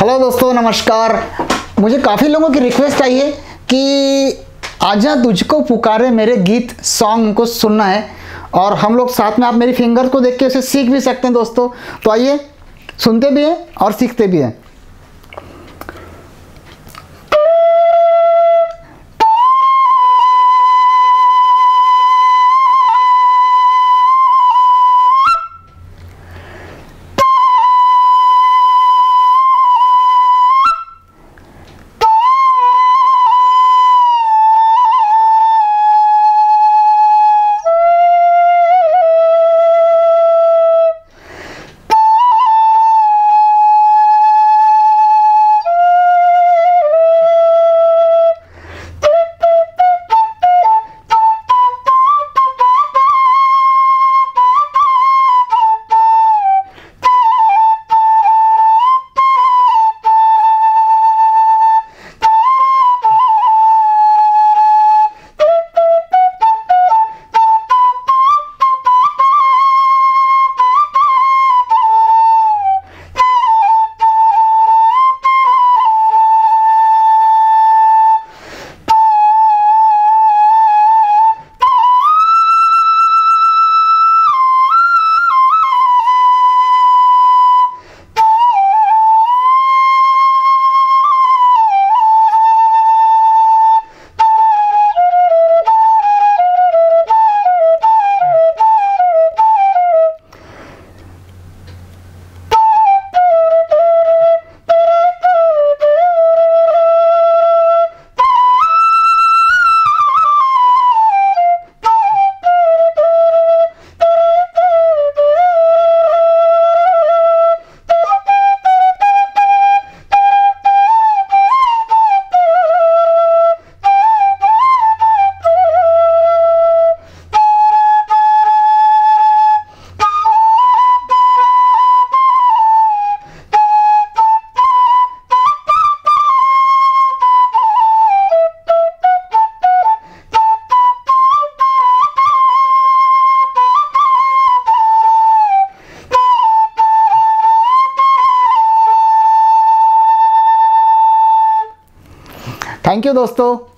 Hello दोस्तों, नमस्कार। मुझे काफ़ी लोगों की रिक्वेस्ट आई है कि आजा तुझको पुकारे मेरे गीत सॉन्ग को सुनना है, और हम लोग साथ में, आप मेरी फिंगर को देख के उसे सीख भी सकते हैं दोस्तों। तो आइए, सुनते भी हैं और सीखते भी हैं। थैंक यू दोस्तों।